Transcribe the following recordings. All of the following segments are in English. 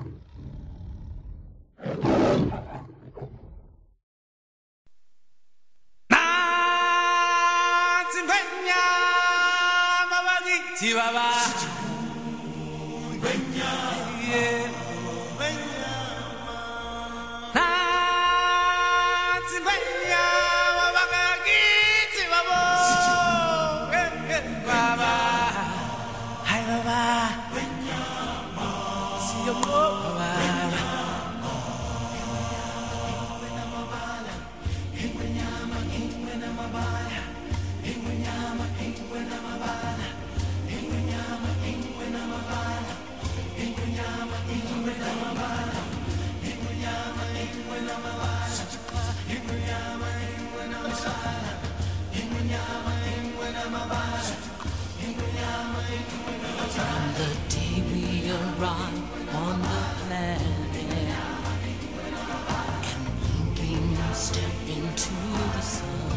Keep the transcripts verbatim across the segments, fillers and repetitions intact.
From the day we arrived on the planet and blinking step into the sun,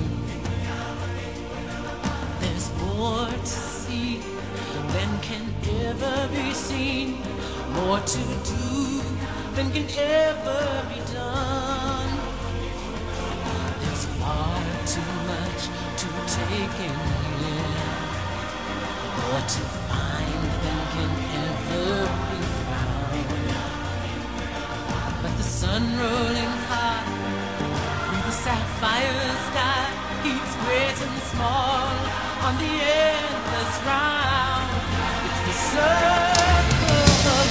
there's more to see than can ever be seen, more to do than can ever be done. There's far too much to take in here, more to find than can ever be found. But the sun rolling high through the sapphire sky keeps great and small on the endless round. It's the circle of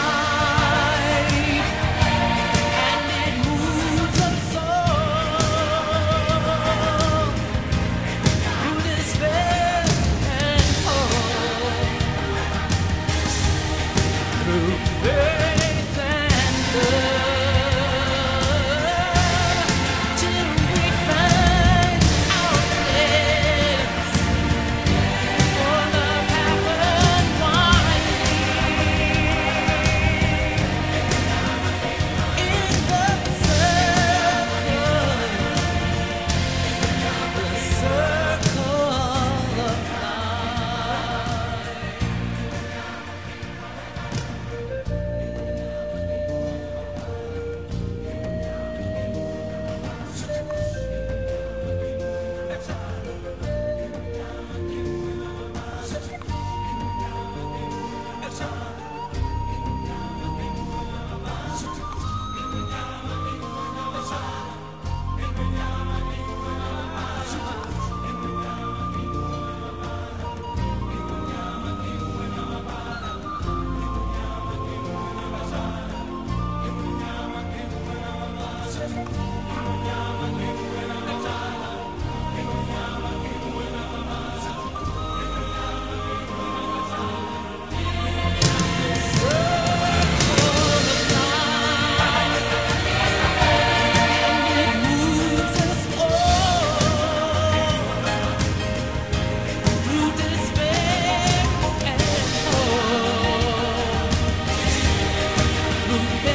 life, and it moves us all through despair and hope, through faith and love, till we find our place for the path unwinding in the circle, the circle of life. Despair and hope, through